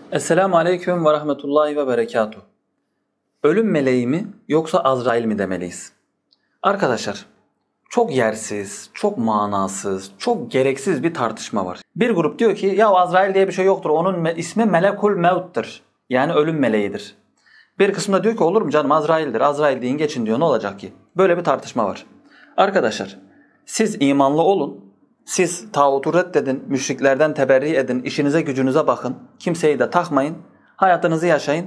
Esselamu Aleyküm ve Rahmetullahi ve Berekatuhu. Ölüm meleği mi yoksa Azrail mi demeliyiz? Arkadaşlar, çok yersiz, çok manasız, çok gereksiz bir tartışma var. Bir grup diyor ki ya Azrail diye bir şey yoktur. Onun ismi Melekul Mevt'tir. Yani ölüm meleğidir. Bir kısım da diyor ki olur mu canım Azrail'dir. Azrail deyin geçin diyor, ne olacak ki? Böyle bir tartışma var. Arkadaşlar, siz imanlı olun. Siz tağutu reddedin, müşriklerden teberri edin, işinize gücünüze bakın. Kimseyi de takmayın. Hayatınızı yaşayın.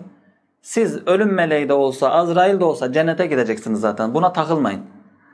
Siz ölüm meleği de olsa, Azrail de olsa cennete gideceksiniz zaten. Buna takılmayın.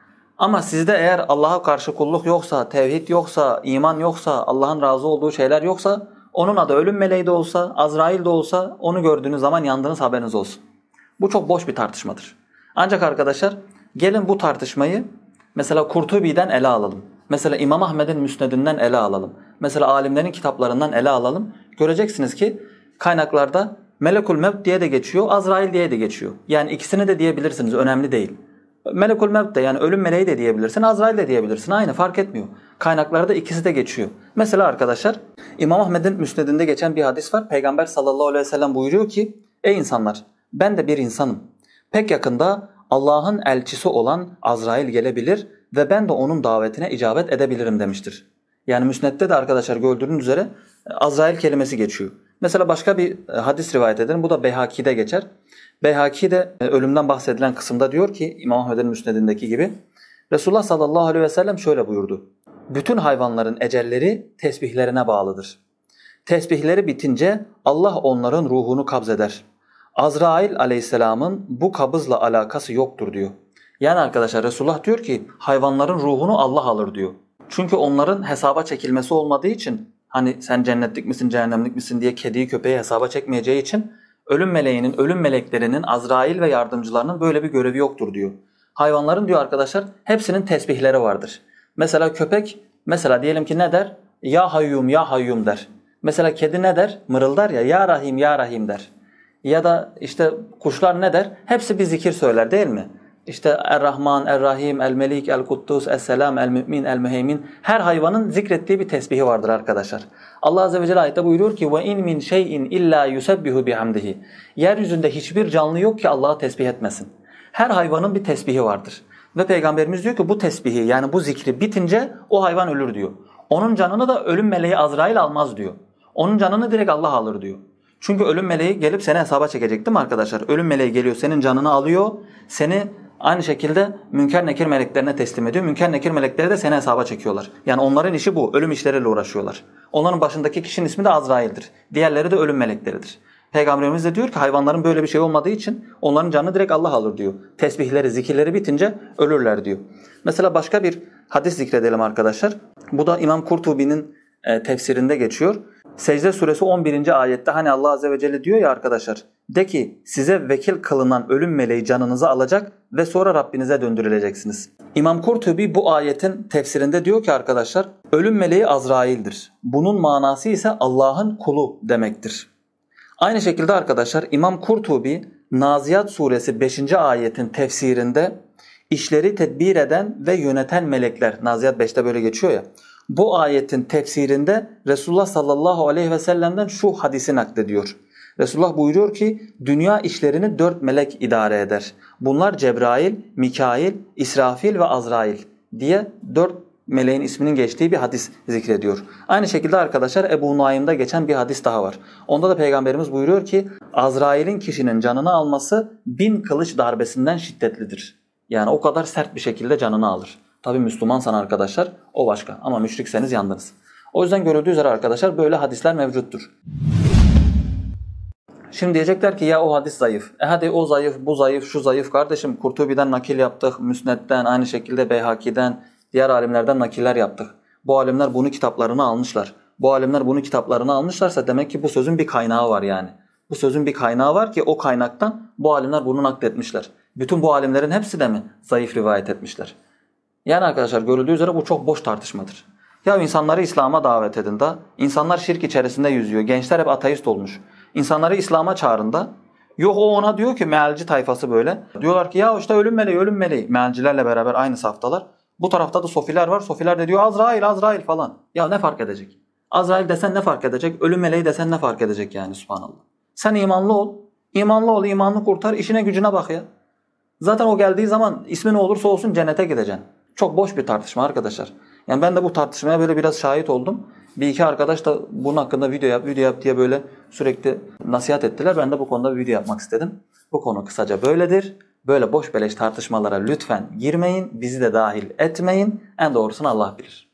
Ama sizde eğer Allah'a karşı kulluk yoksa, tevhid yoksa, iman yoksa, Allah'ın razı olduğu şeyler yoksa, onun adı ölüm meleği de olsa, Azrail de olsa onu gördüğünüz zaman yandığınız haberiniz olsun. Bu çok boş bir tartışmadır. Ancak arkadaşlar gelin bu tartışmayı mesela Kurtubi'den ele alalım. Mesela İmam Ahmed'in Müsned'inden ele alalım. Mesela alimlerin kitaplarından ele alalım. Göreceksiniz ki kaynaklarda Melekul Mevt diye de geçiyor, Azrail diye de geçiyor. Yani ikisini de diyebilirsiniz, önemli değil. Melekul Mevt de yani ölüm meleği de diyebilirsin, Azrail de diyebilirsin. Aynı, fark etmiyor. Kaynaklarda ikisi de geçiyor. Mesela arkadaşlar İmam Ahmed'in Müsned'inde geçen bir hadis var. Peygamber sallallahu aleyhi ve sellem buyuruyor ki ey insanlar, ben de bir insanım. Pek yakında Allah'ın elçisi olan Azrail gelebilir ve ben de onun davetine icabet edebilirim demiştir. Yani Müsned'de de arkadaşlar gördüğünüz üzere Azrail kelimesi geçiyor. Mesela başka bir hadis rivayet edelim. Bu da Beyhaki'de geçer. Beyhaki de ölümden bahsedilen kısımda diyor ki İmam Ahmed'in Müsned'indeki gibi Resulullah sallallahu aleyhi ve sellem şöyle buyurdu. Bütün hayvanların ecelleri tesbihlerine bağlıdır. Tesbihleri bitince Allah onların ruhunu kabzeder. Azrail aleyhisselamın bu kabızla alakası yoktur diyor. Yani arkadaşlar Resulullah diyor ki hayvanların ruhunu Allah alır diyor. Çünkü onların hesaba çekilmesi olmadığı için hani sen cennetlik misin cehennemlik misin diye kediyi köpeği hesaba çekmeyeceği için ölüm meleğinin, ölüm meleklerinin, Azrail ve yardımcılarının böyle bir görevi yoktur diyor. Hayvanların diyor arkadaşlar hepsinin tesbihleri vardır. Mesela köpek mesela diyelim ki ne der? Ya Hayyum ya Hayyum der. Mesela kedi ne der? Mırıldar ya Rahim ya Rahim der. Ya da işte kuşlar ne der? Hepsi bir zikir söyler değil mi? İşte Er-Rahman, Er-Rahim, El-Melik, El-Kuddus, Es-Selam, El-Mü'min, El-Müheymin. Her hayvanın zikrettiği bir tesbihi vardır arkadaşlar. Allah Azze ve Celle ayette buyuruyor ki وَاِنْ مِنْ شَيْءٍ اِلَّا يُسَبِّهُ بِحَمْدِهِ. Yeryüzünde hiçbir canlı yok ki Allah'ı tesbih etmesin. Her hayvanın bir tesbihi vardır. Ve Peygamberimiz diyor ki bu tesbihi yani bu zikri bitince o hayvan ölür diyor. Onun canını da ölüm meleği Azrail almaz diyor. Onun canını direkt Allah alır diyor. Çünkü ölüm meleği gelip seni hesaba çekecek değil mi arkadaşlar? Ölüm meleği geliyor senin canını alıyor, seni aynı şekilde münker nekir meleklerine teslim ediyor. Münker nekir melekleri de seni hesaba çekiyorlar. Yani onların işi bu. Ölüm işleriyle uğraşıyorlar. Onların başındaki kişinin ismi de Azrail'dir. Diğerleri de ölüm melekleridir. Peygamberimiz de diyor ki hayvanların böyle bir şey olmadığı için onların canını direkt Allah alır diyor. Tesbihleri, zikirleri bitince ölürler diyor. Mesela başka bir hadis zikredelim arkadaşlar. Bu da İmam Kurtubi'nin tefsirinde geçiyor. Secde suresi 11. ayette hani Allah Azze ve Celle diyor ya arkadaşlar. De ki size vekil kılınan ölüm meleği canınızı alacak ve sonra Rabbinize döndürüleceksiniz. İmam Kurtubi bu ayetin tefsirinde diyor ki arkadaşlar ölüm meleği Azrail'dir. Bunun manası ise Allah'ın kulu demektir. Aynı şekilde arkadaşlar İmam Kurtubi Naziyat suresi 5. ayetin tefsirinde işleri tedbir eden ve yöneten melekler, Naziyat 5'te böyle geçiyor ya. Bu ayetin tefsirinde Resulullah sallallahu aleyhi ve sellem'den şu hadisi naklediyor. Resulullah buyuruyor ki dünya işlerini 4 melek idare eder. Bunlar Cebrail, Mikail, İsrafil ve Azrail diye 4 meleğin isminin geçtiği bir hadis zikrediyor. Aynı şekilde arkadaşlar Ebu Nuaym'da geçen bir hadis daha var. Onda da Peygamberimiz buyuruyor ki Azrail'in kişinin canını alması 1000 kılıç darbesinden şiddetlidir. Yani o kadar sert bir şekilde canını alır. Tabi Müslümansan arkadaşlar o başka ama müşrikseniz yandınız. O yüzden görüldüğü üzere arkadaşlar böyle hadisler mevcuttur. Şimdi diyecekler ki ya o hadis zayıf. Hadi o zayıf, bu zayıf, şu zayıf. Kardeşim Kurtubi'den nakil yaptık, Müsned'den, aynı şekilde Beyhaki'den, diğer alimlerden nakiller yaptık. Bu alimler bunu kitaplarına almışlar. Bu alimler bunu kitaplarına almışlarsa demek ki bu sözün bir kaynağı var yani. Bu sözün bir kaynağı var ki o kaynaktan bu alimler bunu nakletmişler. Bütün bu alimlerin hepsi de mi zayıf rivayet etmişler? Yani arkadaşlar görüldüğü üzere bu çok boş tartışmadır. Ya insanları İslam'a davet edin da insanlar şirk içerisinde yüzüyor. Gençler hep ateist olmuş. İnsanları İslam'a çağırın da yok o ona diyor ki mealci tayfası böyle. Diyorlar ki ya işte ölüm meleği ölüm meleği. Mealcilerle beraber aynı saftalar. Bu tarafta da sofiler var. Sofiler de diyor Azrail Azrail falan. Ya ne fark edecek? Azrail desen ne fark edecek? Ölüm meleği desen ne fark edecek yani, subhanallah. Sen imanlı ol. İmanlı ol, imanını kurtar. İşine gücüne bak ya. Zaten o geldiği zaman ismi ne olursa olsun cennete gideceksin. Çok boş bir tartışma arkadaşlar. Yani ben de bu tartışmaya böyle biraz şahit oldum. Bir iki arkadaş da bunun hakkında video yap diye böyle sürekli nasihat ettiler. Ben de bu konuda bir video yapmak istedim. Bu konu kısaca böyledir. Böyle boş beleş tartışmalara lütfen girmeyin. Bizi de dahil etmeyin. En doğrusunu Allah bilir.